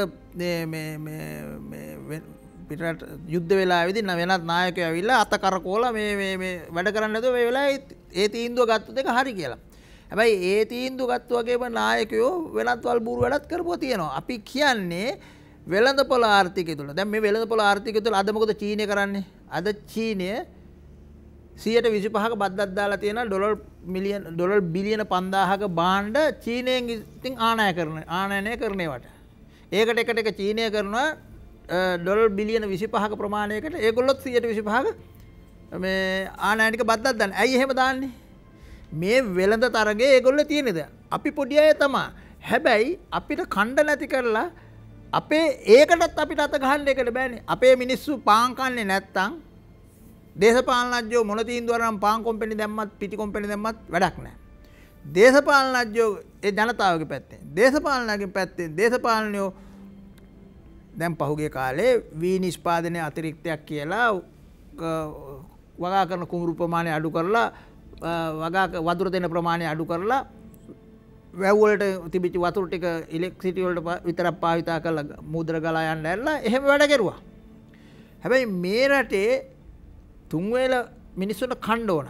මේ පිටරට යුද්ධ වෙලාවේදී වෙනත් නායකයෝ ඇවිල්ලා අත කරකෝලා මේ වැඩ කරන්නේ නැතුව මේ වෙලාවේ ඒ තීන්දුව ගත්ත එක හරි කියලා. හැබැයි ඒ තීන්දුව ගත්ත වගේම නායකයෝ වෙනත් වල්බూరు වැඩත් කරපුවා තියෙනවා. අපි කියන්නේ වෙළඳපොළ ආර්ථිකය තුළ. දැන් මේ වෙළඳපොළ ආර්ථිකය තුළ අද මොකද චීනය කරන්නේ? අද චීනය 125ක බද්දක් දාලා තියෙනවා ඩොලර් බිලියන 5000ක භාණ්ඩ චීනයෙන් ඉතින් ආනයනය කරනවට. ඒකට එකට එක චීනය කරනවා ඩොලර් බිලියන 25ක ප්‍රමාණයකට ඒගොල්ලොත් 125ක මේ ආනයනික බද්දක් දාන්නේ. ඇයි එහෙම දාන්නේ? මේ වෙළඳ තරගේ ඒගොල්ලෝ තියෙනද? අපි පොඩි අය තමයි. හැබැයි අපිට කණ්ඩ නැති කරලා අපේ ඒකටත් අපිට අත ගහන්න එකට බෑනේ. අපේ මිනිස්සු පාන් කන්නේ නැත්තම් දේශපාලනඥයෝ මොන තීන්දුවක් නම් පාන් කොම්පැනි දැම්මත් පිටි කොම්පැනි දැම්මත් වැඩක් නැහැ. දේශපාලනඥයෝ ඒ ජනතාවගේ පැත්තෙන් දේශපාලනඥයන්ගේ පැත්තෙන් දේශපාලනයෝ දැන් පහුගිය කාලේ වී නිෂ්පාදනයේ අතිරික්තයක් කියලා වගා කරන කුඹුරු ප්‍රමාණය අඩු කරලා වතුර දෙන ප්‍රමාණය අඩු කරලා වැව් වලට තිබිච්ච වතුර ටික ඉලෙක්ට්‍රිසිටි වලට විතරක් පාවිතා කරලා මුද්‍ර ගලා යන්න ඇරලා එහෙම වැඩ කෙරුවා. හැබැයි මේ රටේ තුන් වේල මිනිස්සුන්ට කන්න ඕන.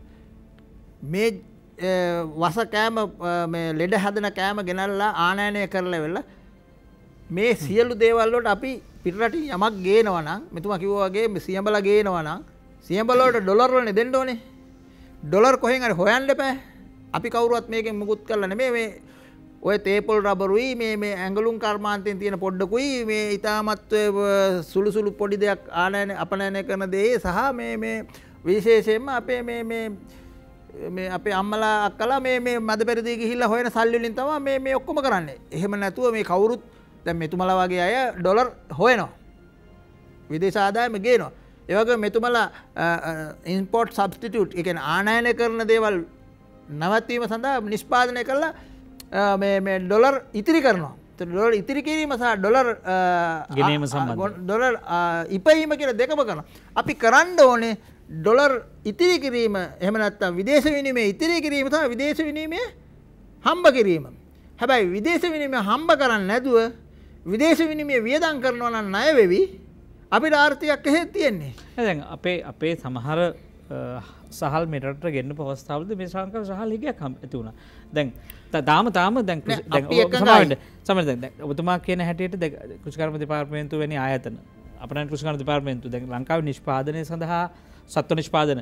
මේ වස කෑම මේ ලෙඩ හැදෙන කෑම ගෙනල්ලා ආනයනය කරලා වෙලා මේ සියලු දේවල් වලට අපි පිටරටින් යමක් ගේනවා නම් මෙතුමා කිව්වා වගේ සියඹලා ගේනවා නම් සියඹල වලට ඩොලර් වලනේ දෙන්න ඕනේ. ඩොලර් කොහෙන් හරි හොයන්න එපා. අපි කවුරුවත් මේකෙන් මුකුත් කරලා නෙමෙයි මේ ඔය තේපොල් රබරුයි මේ ඇඟලුම් කර්මාන්තයෙන් තියෙන පොඩ්ඩකුයි මේ ඊටමත් සුළු සුළු පොඩි දෙයක් ආනයන අපනයනය කරන දේ සහ මේ විශේෂයෙන්ම අපේ මේ අපේ අම්මලා අක්කලා මේ මද පෙරදී ගිහිල්ලා හොයන සල්ලි වලින් තමයි මේ ඔක්කොම කරන්නේ. එහෙම නැතුව මේ කවුරුත් දැන් මෙතුමලා වගේ අය ඩොලර් හොයනවා. විදේශ ආදායම ගේනවා. ඒ වගේම මෙතුමලා ඉම්පෝර්ට් සබ්ස්ටිටියුට් ඒ කියන්නේ ආනයනය කරන දේවල් නවත්වීම සඳහා නිෂ්පාදනය කරලා මේ ඩොලර් ඉතිරි කරනවා. ඩොලර් ඉතිරි කිරීම සහ ඩොලර් ගෙනීම සම්බන්ධ ඩොලර් ඉපයීම කියලා දෙකම කරනවා. අපි කරන්න ඕනේ ඩොලර් ඉතිරි කිරීම එහෙම නැත්නම් විදේශ විනිමය ඉතිරි කිරීම තමයි විදේශ විනිමය හම්බ කිරීම. හැබැයි විදේශ විනිමය හම්බ කරන්නේ නැතුව විදේශ විනිමය වියදම් කරනවා නම් ණය වෙවි අපිට ආර්ථිකයක් එහෙත් තියෙන්නේ. දැන් අපේ සමහර සහල් මෙරට ගෙන්න අවස්ථාවලදී මේ ශ්‍රී ලංකාවේ සහල් හිගයක් ඇති වුණා. දැන් තාම දැන් සමහරවිට දැන් ඔබතුමා කියන හැටියට කෘෂිකර්ම දෙපාර්තමේන්තුව වැනි ආයතන අපේ කෘෂිකර්ම දෙපාර්තමේන්තුව දැන් ලංකාවේ නිෂ්පාදනය සඳහා සත්ව නිෂ්පාදන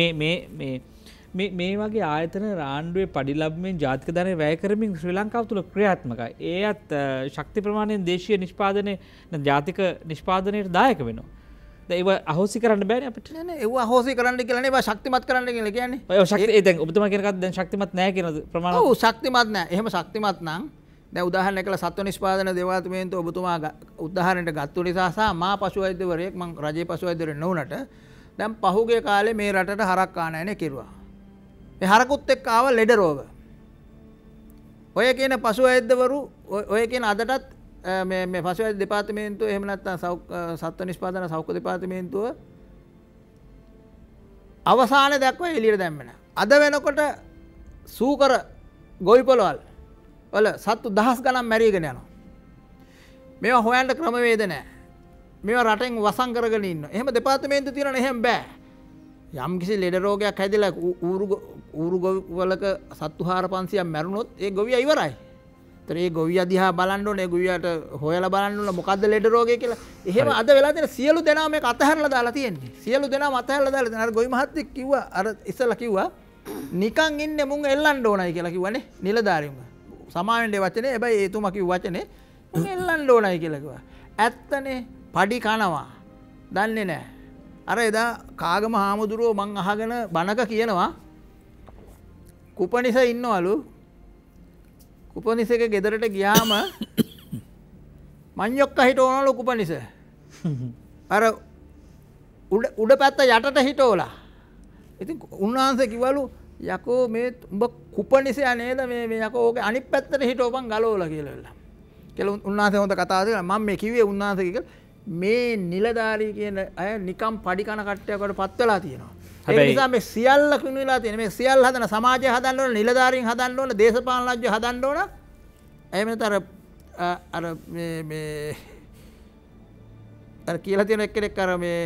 මේ වගේ ආයතන ආණ්ඩුවේ පඩි ලැබීමෙන් ජාතික ධනය වැය කරමින් ශ්‍රී ලංකාව තුළ ක්‍රියාත්මකයි. ඒත් ශක්ති ප්‍රමාණයෙන් දේශීය නිෂ්පාදනයේ ජාතික නිෂ්පාදනයට දායක වෙනවා. ඒව අහෝසි කරන්න බෑනේ අපිට. නෑ ඒව අහෝසි කරන්න කියලා නේ ඒවා ශක්තිමත් කරන්න කියලා කියන්නේ. ඔය ශක්තිය දැන් ඔබතුමා කියන එකත් දැන් ශක්තිමත් නෑ කියන ප්‍රමාණය. ඔව් ශක්තිමත් නෑ. එහෙම ශක්තිමත් නම් දැන් උදාහරණයක් කියලා සත්ව නිෂ්පාදන දෙපාර්තමේන්තුව ඔබතුමා උදාහරණයට ගත්තු නිසා සහ මා පශු වෛද්‍යවරයෙක් මම රජයේ පශු වෛද්‍යවරයෙක් නොවුනට දැන් පහුගිය කාලේ මේ රටට හරක් ආනයනය කෙරුවා. ඒ හරකුත් එක්ක ආව ලෙඩ රෝග. ඔය කියන පශු වෛද්‍යවරු ඔය කියන අදටත් මේ පශු වෛද්‍ය දෙපාර්තමේන්තුව එහෙම නැත්නම් සත්ව නිෂ්පාදන සෞඛ්‍ය දෙපාර්තමේන්තුව අවසාන දක්වා එළියට දැම්මේ නැහැ. අද වෙනකොට සූකර ගොවි පොළවල් වල සත්තු දහස් ගණන් මැරීගෙන යනවා. මේවා හොයන්න ක්‍රමවේද නැහැ. මේවා රටෙන් වසන් කරගෙන ඉන්න. එහෙම දෙපාර්තමේන්තු තියෙනවනේ එහෙම බෑ. යම් කිසි ලෙඩ රෝගයක් හැදිලා ඌරු ගොවිවලක සත්තු 400-500ක් මැරුණොත් ඒ ගොවියා ඉවරයි. ඒතර ඒ ගොවියා දිහා බලන්න ඕනේ, ගොවියාට හොයලා බලන්න ඕනේ මොකද්ද ලෙඩ රෝගය කියලා. එහෙම අද වෙලා තියෙන සියලු දෙනා මේක අතහැරලා දාලා තියෙන්නේ. සියලු දෙනාම අතහැරලා දාලා තියෙන. අර ගොවි මහත්තයෙක් කිව්වා, අර ඉස්සලා කිව්වා නිකන් ඉන්නේ මුන් එල්ලන්න ඕනයි කියලා කිව්වනේ නිලධාරීම. සමාවෙන්නේ වචනේ. හැබැයි එතුමා කිව්ව වචනේ මුන් එල්ලන්න ඕනයි කියලා කිව්වා. ඇත්තනේ පඩි කනවා. දන්නේ නැහැ. අර එදා කාගම හාමුදුරුවෝ මං අහගෙන බණක කියනවා කුපනිස ඉන්නවලු. කුපනිසක ගෙදරට ගියාම මඤ්ඤොක්ක හිටවනලු කුපනිස. අර උඩ පැත්ත යටට හිටවලා. ඉතින් උන්වහන්සේ කිව්වලු යකෝ මේ උඹ කුපනිසයා නේද මේ යකෝ ඕකේ අනිත් පැත්තට හිටවපන් ගලවලා කියලා. කියලා උන්වහන්සේ හොඳ කතාවක් දෙනවා. මම මේ කිව්වේ උන්වහන්සේ කියලා මේ නිලධාරී කියන අය නිකම් පඩි කන කට්ටියකට පත් වෙලා තියෙනවා. ඒ නිසා මේ සියල්ල කිනු වෙලා තියෙන මේ සියල්ල හදන සමාජය හදන්න ඕන, නිලධාරීන් හදන්න ඕන, දේශපාලන රාජ්‍ය හදන්න ඕන. එහෙම නැත්නම් අර මේ අර කියලා තියෙන එක්කෙනෙක් අර මේ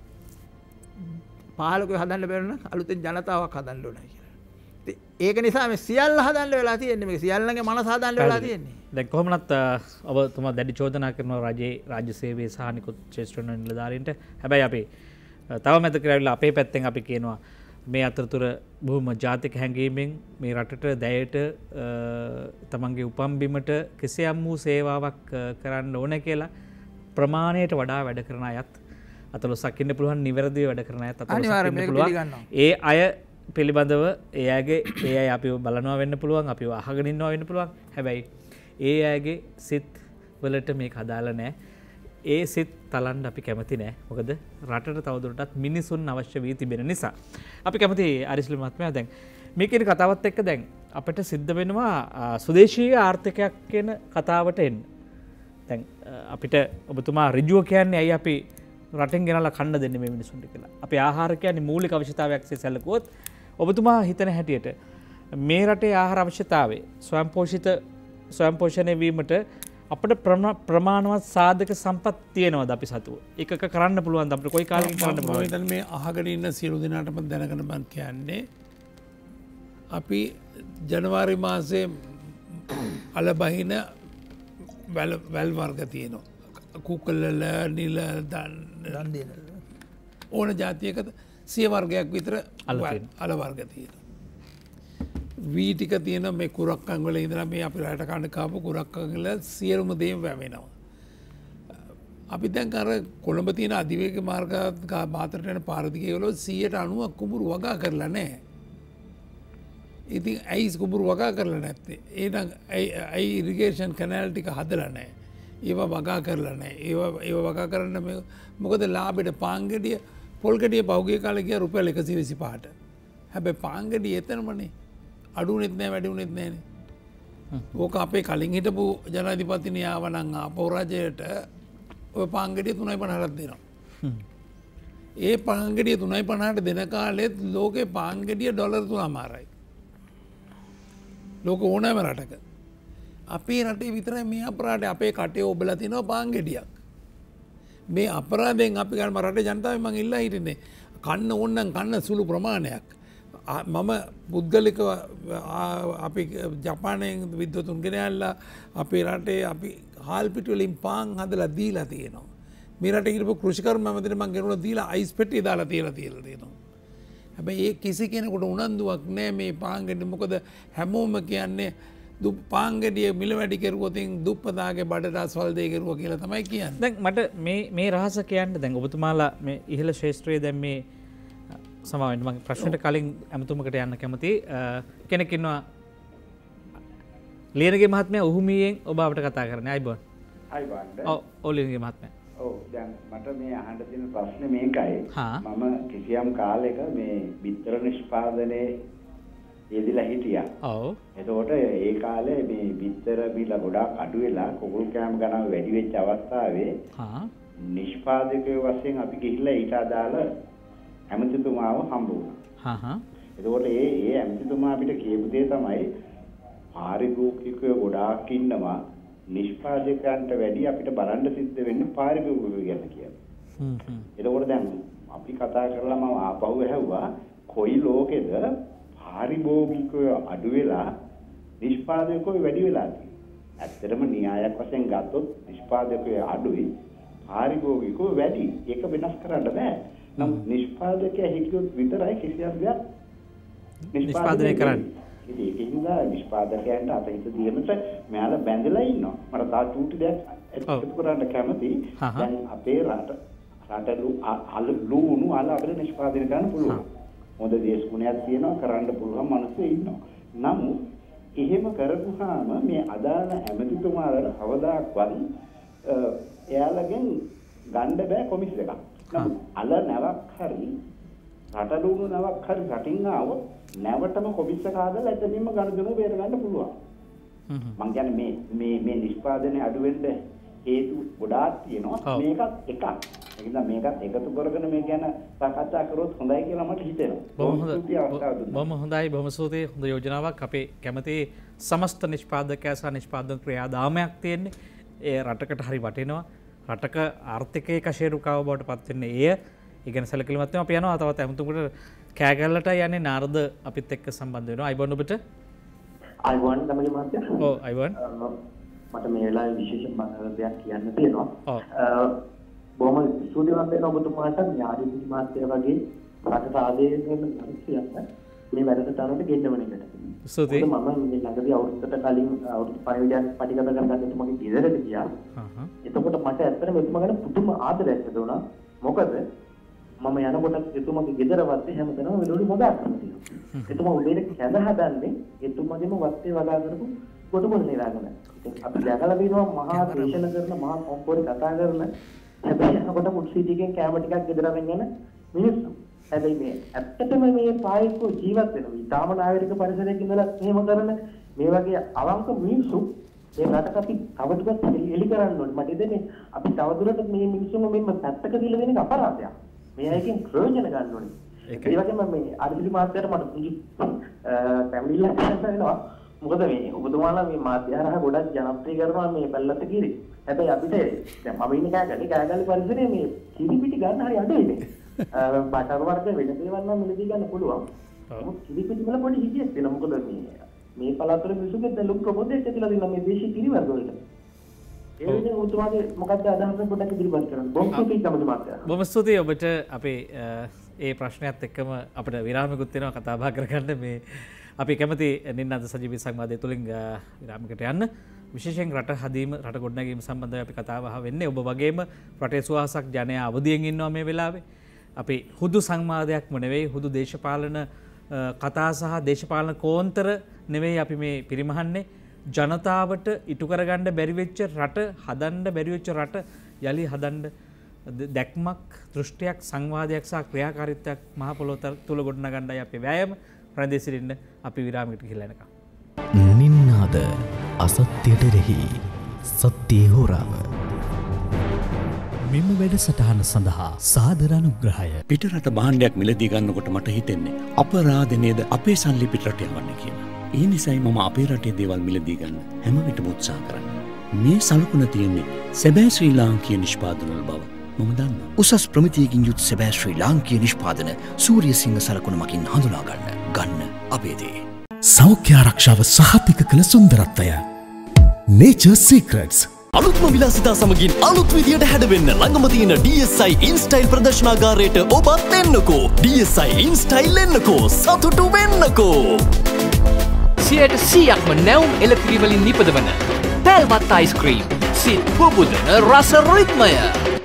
පාලකයෝ හදන්න බැරි නම් අලුතෙන් ජනතාවක් හදන්න ඕනයි කියලා. ඉතින් ඒක නිසා මේ සියල්ල හදන්න වෙලා තියෙන්නේ. මේක සියල්ලගේ මනස හදන්න වෙලා තියෙන්නේ. දැන් කොහොමනත් ඔබතුමා දැඩි චෝදනා කරනවා රජයේ රාජ්‍ය සේවයේ සහ නිකුත් ශ්‍රේෂ්ඨ නිලධාරීන්ට. හැබැයි අපි තව මැද කරවිලා අපේ පැත්තෙන් අපි කියනවා මේ අතරතුර බොහොම ජාතික හැඟීමෙන් මේ රටට දැයට තමන්ගේ උපන් බිමට කිසියම් වූ සේවාවක් කරන්න ඕන කියලා ප්‍රමාණයට වඩා වැඩ කරන අයත් අතලොස්සක් ඉන්න පුළුවන්, නිවැරදිව වැඩ කරන අයත් අතලොස්සක් ඉන්න පුළුවන්. ඒ අය පිළිබඳව ඒ අය අපිව බලනවා වෙන්න පුළුවන්, අපිව අහගෙන ඉන්නවා වෙන්න පුළුවන්. හැබැයි ඒ අයගේ සිත් වලට මේක අදාළ නැහැ. ඒ සිත් තලන්න අපි කැමති නෑ. මොකද රටට තවදුරටත් මිනිසුන් අවශ්‍ය වී තිබෙන නිසා. අපි කැමති අරිස්ලි මහත්මයා දැන් මේ කියන කතාවත් එක්ක දැන් අපිට සිද්ධ වෙනවා සුදේශීය ආර්ථිකයක් කියන කතාවට එන්න. දැන් අපිට ඔබතුමා ඍජුව කියන්නේ ඇයි අපි රටෙන් ගෙනලා කන්න දෙන්නේ මේ මිනිසුන්ට කියලා. අපි ආහාර කියන්නේ මූලික අවශ්‍යතාවයක් සැලකුවොත් ඔබතුමා හිතන හැටියට මේ රටේ ආහාර අවශ්‍යතාවය ස්වයං පෝෂණය වීමට අපිට ප්‍රමාණවත් සාධක සම්පත් තියෙනවද අපි සතුව? එකක කරන්න පුළුවන් අපිට කොයි කාලෙකින් කරන්න පුළුවන්? මම හිතන්නේ මේ අහගෙන ඉන්න සියලු දෙනාටම දැනගන්න මම කියන්නේ අපි ජනවාරි මාසේ අලබහින වැල් වර්ග තියෙනවා. කුකුල්ල, නිල, දන් දෙන ඕන ජාතියක 100 වර්ගයක් විතර අල වර්ග තියෙනවා. වී ටික තියෙන මේ කුරක්කන් වල ඉඳලා මේ අපි රට කන්න කාපු කුරක්කන් වල සියලුම දේම වැවෙනවා. අපි දැන් අර කොළඹ තියෙන අධිවේග මාර්ග මාතරට යන පාර දිගේ වල 90% කුඹුරු වගා කරලා නැහැ. ඉතින් ඇයි කුඹුරු වගා කරලා නැත්තේ? එහෙනම් ඇයි ඉරිගේෂන් කැනල් ටික හදලා නැහැ? ඒවා වගා කරලා නැහැ. ඒවා වගා කරන්න මොකද ලාභෙට පාන් ගෙඩිය පොල් ගෙඩිය පහුගිය කාලේ ගියා රුපියල් 125ට. හැබැයි පාන් ගෙඩිය එතනමනේ. අඩුනෙත් නෑ වැඩිුනෙත් නෑනේ. ඕක අපේ කලින් හිටපු ජනාධිපතිනිය ආවනම් ආපහු රජයට ඔය පාන් ගෙඩිය 3.50ක් දෙනවා. ඒ පාන් ගෙඩිය 3.50ට දෙන කාලෙත් ලෝකේ පාන් ගෙඩිය ඩොලර් 3මාරයි. ලෝක ඕනෑම රටක. අපේ රටේ විතරයි මේ අපරාධය අපේ කටේ ඔබලා තිනවා පාන් ගෙඩියක්. මේ අපරාධයෙන් අපි ගන්න රටේ ජනතාවෙන් මං ඉල්ලා හිටින්නේ කන්න ඕනනම් කන්න සුළු ප්‍රමාණයක්. මම පුද්ගලිකව අපි ජපානයෙන් විද්වතුන් ගෙන ඇල්ලා අපේ රටේ අපි හාල් පිටි වලින් පාන් හදලා දීලා තියෙනවා. මේ රටේ හිටපු කෘෂිකර්ම මැදින් මම ගෙනුලා දීලා අයිස් පෙට්ටිය දාලා තියලා තියෙනවා. හැබැයි ඒ කිසි කෙනෙකුට උනන්දුවක් නැහැ මේ පාන් ගෙඩිය. මොකද හැමෝම කියන්නේ පාන් ගෙඩිය මිල වැඩි කරුවොත් දුප්පතාගේ බඩට අස්වල් දෙය කරුවා කියලා තමයි කියන්නේ. දැන් මට මේ රහස කියන්න දැන් ඔබතුමාලා මේ ඉහළ ශාස්ත්‍රයේ දැන් මේ සමාවෙන්න මගේ ප්‍රශ්නට කලින් ඇමතුමකට යන්න කැමති කෙනෙක් ඉන්නවා ලියනගේ මහත්මයා උහුමියෙන් ඔබ අපට කතා කරන්නේ අයිබෝන්. අයිබෝන්. ඔව් ලියනගේ මහත්මයා. ඔව් දැන් මට මේ අහන්න තියෙන ප්‍රශ්නේ මේකයි. මම කිසියම් කාලයක මේ බිත්තර නිෂ්පාදනයේ යෙදিলা හිටියා. ඔව්. එතකොට ඒ කාලේ මේ බිත්තර බිල ගොඩාක් අඩු වෙලා කුකුල් කෑම ගණන් වැඩි වෙච්ච අවස්ථාවේ නිෂ්පාදකයෝ වශයෙන් අපි ගිහිල්ලා ඊට අදාළ ඇමතිතුමාව හම්බ වුණා. එතකොට ඒ ඇමතිතුමා අපිට කියපු දේ තමයි පාරිභෝගිකයෝ ගොඩාක් ඉන්නවා නිෂ්පාදකයන්ට වැඩි අපිට බලන්න සිද්ධ වෙන්නේ පාරිභෝගිකයෝ ගැන කියලා. එතකොට දැන් අපි කතා කරලා මම ආපහු ඇහුවා කොයි ලෝකෙද පාරිභෝගිකයෝ අඩු වෙලා නිෂ්පාදකයෝ වැඩි වෙලා තියෙන්නේ. ඇත්තටම න්‍යායක් වශයෙන් ගත්තොත් නිෂ්පාදකයෝ අඩුයි පාරිභෝගිකයෝ වැඩි. ඒක වෙනස් කරන්න බෑ. නම් නිෂ්පාදකයා හිටියොත් විතරයි කිසියම් දෙයක් නිෂ්පාදනය කරන්නේ. ඒකින්ද නිෂ්පාදකයන්ට අතහිත දීමට මෙයාලා බැඳලා ඉන්නවා. මට තා චූටි දෙයක් එකතු කරන්න කැමතියි. දැන් අපේ රටලු ලුණු අල අපිට නිෂ්පාදනය කරන්න පුළුවන්. හොඳ දේශගුණයක් තියෙනවා කරන්න පුළුවන් මිනිස්සු ඉන්නවා. නමුත් එහෙම කරපුවාම මේ අදාළ ඇමතිතුමාලා කවදාක්වත් එයාලගෙන් ගන්න බෑ කොමිස් එකක්. නමුත් අල නැවක් හරි රටලුණු නැවක් හරි රටින් ආවොත් නැවතම කොමිස් එක හදලා එතනින්ම ගනුදෙනු බේර ගන්න පුළුවන්. මං කියන්නේ මේ නිෂ්පාදනය අඩු වෙන්න හේතු ගොඩාක් තියෙනවා. මේකත් එකක්. ඒ නිසා මේකත් එකතු කරගෙන මේ ගැන සාකච්ඡා කරොත් හොඳයි කියලා මට හිතෙනවා. බොහොම හොඳයි. බොහොම ස්තුතියි. හොඳ යෝජනාවක්. අපේ කැමති සමස්ත නිෂ්පාදකයා සහ නිෂ්පාදන ක්‍රියාදාමයක් තියෙන්නේ. ඒ රටකට හරි වටිනවා. රටක ආර්ථිකයේ කෂේරුකාව බවට පත් වෙන්නේ එය. ඉගෙන සැලකිලිමත් වෙනවා. අපි යනවා තවත් අමුතුකට කෑගල්ලට යන්නේ නාරද අපිත් එක්ක සම්බන්ධ වෙනවා. අයිබෝන් ඔබට. අයිබෝන් තමයි මහත්තයා. ඔව් අයිබෝන්. මට මේ වෙලාවේ විශේෂ දෙයක් කියන්න තියෙනවා. බොහොම ස්තුතිවන්ත වෙනවා ඔබතුමාට ඥානීය මහත්තයා වගේ රටට ආදේශ කරන මිනිස්සුන්ට මේ වැඩසටහනට ගෙන්නවන එකට. ස්තුතියි. මම මේ ළඟදී අවුරුද්දකට කලින් අවුරුදු පරිවිඩයක් පටිගත කරගන්න එතුමාගේ ගෙදරට ගියා. එතකොට මට ඇත්තටම එතුමා ගැන පුදුම ආදරයක් ඇති වුණා. මොකද මම යනකොට එතුමාගේ ගෙදර වත්තේ හැමතැනම වෙලොලි මොදක් තියෙනවා. එතුමා උදේට කැඳ හදන්නේ එතුමාගේම වත්තේ වඩා කරපු කොටුකොල් නිරාගෙන. අපි දැකලා තියෙනවා මහා දේශන කරන මහා කොම්පෝරේ කතා කරන හැබැයි යනකොට මුක්සිටිගෙන් කැම ටිකක් ගෙදර අරගෙන යන මිනිස්සු. හැබැයි මේ ඇත්තටම මේ පායක ජීවත් වෙනවා. ඊටාම නාගරික පරිසරයක ඉඳලා මෙහෙම කරන මේ වගේ අවංක මිනිස්සු මේ රටට අපි තවදුරටත් එලි කරන්න ඕනේ. මට ඉතින් අපි තවදුරටත් මේ මිනිස්සුන්ව මෙන්න පැත්තක දාලා වෙන එක අපරාධයක්. මේ අයකින් ප්‍රයෝජන ගන්න ඕනේ. ඒ වගේම මේ ආර්ථික මාත්‍යට මට පුංචි පැමිණිල්ලක් වෙනවා. මොකද මේ ඔබතුමාලා මේ මාධ්‍ය හරහා ගොඩක් ජනප්‍රිය කරනවා මේ පැල්ලත් කිරි. හැබැයි අපිට දැන් මම ඉන්නේ කෑගල්ලි පරිසරයේ මේ කිරි පිටි ගන්න හරි අඩුයි මේ. බටර් වර්ග වෙන දේවල් නම් මිලදී ගන්න පුළුවන්. නමුත් කිරි පිටි වල පොඩි හිතියක් තියෙනවා. මොකද මේ පළාතේ මිනිස්සුගේ දැන් ලොකු ප්‍රබෝධයක් ඇතිලා තියෙනවා මේ දේශීය කිරි වර්ග වලට. ඒ වෙන්නේ ඔබතුමාගේ මොකක්ද අදහස පොඩ්ඩක් ඉදිරිපත් කරන්න. බොහොම ස්තුතියි කමතුමාට. බොහොම ස්තුතියි ඔබට අපේ ඒ ප්‍රශ්නයත් එක්කම අපිට විරාමයකුත් වෙනවා කතා බහ කරගන්න මේ අපි කැමති නින්නාද සජීවී සංවාදය තුළින් විරාමයකට යන්න. විශේෂයෙන් රට හදීම රට ගොඩනැගීම සම්බන්ධව අපි කතා බහ වෙන්නේ. ඔබ වගේම රටේ සුවහසක් ජනයා අවදියෙන් ඉන්නවා මේ වෙලාවේ. අපි හුදු සංවාදයක්ම නෙවෙයි හුදු දේශපාලන කතා සහ දේශපාලන කෝන්තර නෙවෙයි අපි මේ පිරිමහන්නේ. ජනතාවට ඉටු කරගන්න බැරි වෙච්ච රට හදන්න බැරි වෙච්ච රට යලි හදන්න දැක්මක් දෘෂ්ටියක් සංවාදයක් සහ ක්‍රියාකාරීත්වයක් මහ පොළොව තුල ගොඩනගන්නයි අපේ වෑයම. රැඳී සිටින්න අපි විරාමයකට ගිහලා එනකම්. නින්නාද අසත්‍යයට එරෙහි සත්‍යයේ හොරාව. මෙම වැඩසටහන සඳහා සාදර අනුග්‍රහය. පිටරට භාණ්ඩයක් මිලදී ගන්නකොට මට හිතෙන්නේ අපරාධ නේද අපේ සල්ලි පිටරට යවන්නේ කියලා. ඒ නිසායි මම අපේ රටේ දේවල් මිලදී ගන්න හැම විටම උත්සාහ කරන්නේ. මේ සලකුණ තියෙන්නේ සැබෑ ශ්‍රී ලාංකීය නිෂ්පාදන වල බව මම දන්නවා. උසස් ප්‍රමිතියකින් යුත් සැබෑ ශ්‍රී ලාංකීය නිෂ්පාදන සූරියසිංහ සලකුණ මකින් හඳුනා ගන්න අපේ දේ. සෞඛ්‍ය ආරක්ෂාව සහතික කළ සුන්දරත්වය. Nature Secrets. අලුත්ම විලාසිතා සමගින් අලුත් විදියට හැඩවෙන්න ළඟම තියෙන DSI InStyle ප්‍රදර්ශනාගාරයට ඔබත් එන්නකෝ. DSI InStyle එන්නකෝ. සතුටු වෙන්නකෝ. 100%ක්ම නැවුම් එළකිරි වලින් නිපදවන පැල්වත් අයිස්ක්‍රීම් සිත් පුබුදන රස රිද්මය